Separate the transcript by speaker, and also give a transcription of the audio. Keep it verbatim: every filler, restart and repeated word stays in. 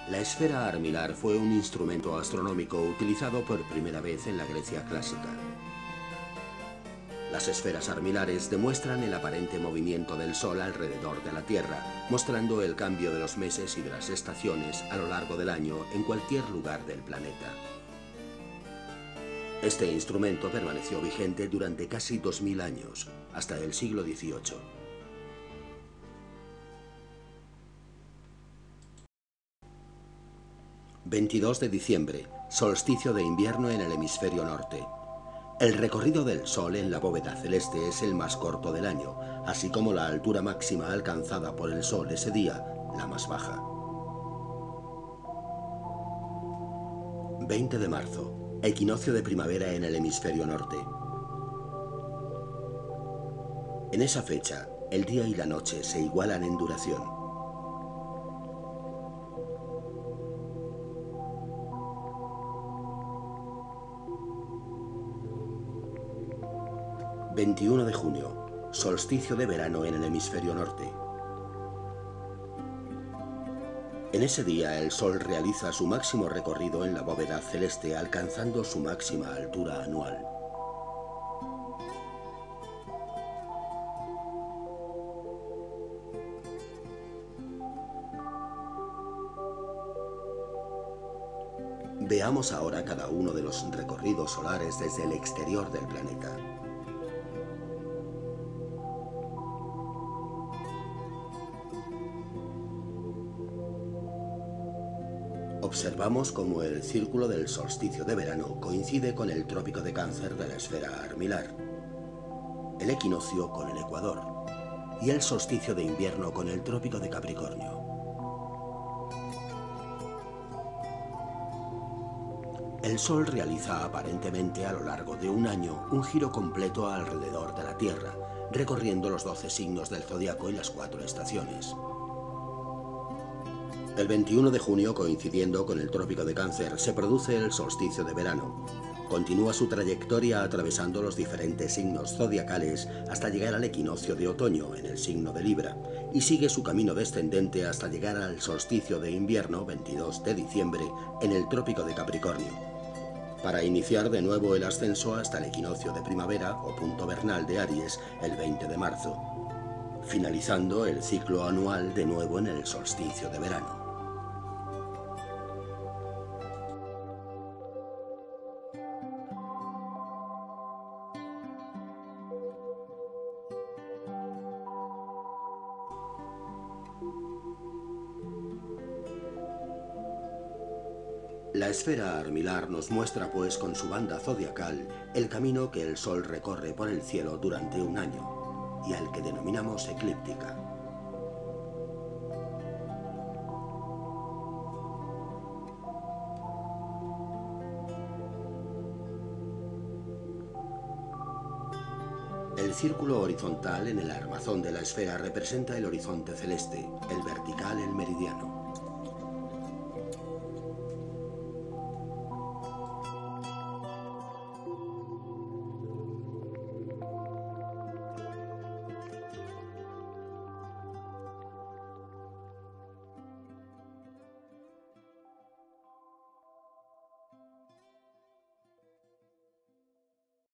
Speaker 1: La esfera armilar fue un instrumento astronómico utilizado por primera vez en la Grecia clásica. Las esferas armilares demuestran el aparente movimiento del Sol alrededor de la Tierra, mostrando el cambio de los meses y de las estaciones a lo largo del año en cualquier lugar del planeta. Este instrumento permaneció vigente durante casi dos mil años, hasta el siglo dieciocho. veintidós de diciembre, solsticio de invierno en el hemisferio norte. El recorrido del Sol en la bóveda celeste es el más corto del año, así como la altura máxima alcanzada por el Sol ese día, la más baja. veinte de marzo, equinoccio de primavera en el hemisferio norte. En esa fecha, el día y la noche se igualan en duración. veintiuno de junio, solsticio de verano en el hemisferio norte. En ese día el Sol realiza su máximo recorrido en la bóveda celeste, alcanzando su máxima altura anual. Veamos ahora cada uno de los recorridos solares desde el exterior del planeta. Observamos cómo el círculo del solsticio de verano coincide con el trópico de Cáncer de la esfera armilar, el equinoccio con el ecuador y el solsticio de invierno con el trópico de Capricornio. El Sol realiza aparentemente a lo largo de un año un giro completo alrededor de la Tierra, recorriendo los doce signos del zodiaco y las cuatro estaciones. El veintiuno de junio, coincidiendo con el trópico de Cáncer, se produce el solsticio de verano. Continúa su trayectoria atravesando los diferentes signos zodiacales hasta llegar al equinoccio de otoño en el signo de Libra y sigue su camino descendente hasta llegar al solsticio de invierno, veintidós de diciembre, en el trópico de Capricornio, para iniciar de nuevo el ascenso hasta el equinoccio de primavera o punto vernal de Aries el veinte de marzo, finalizando el ciclo anual de nuevo en el solsticio de verano. La esfera armilar nos muestra pues con su banda zodiacal el camino que el Sol recorre por el cielo durante un año y al que denominamos eclíptica. El círculo horizontal en el armazón de la esfera representa el horizonte celeste, el vertical el meridiano.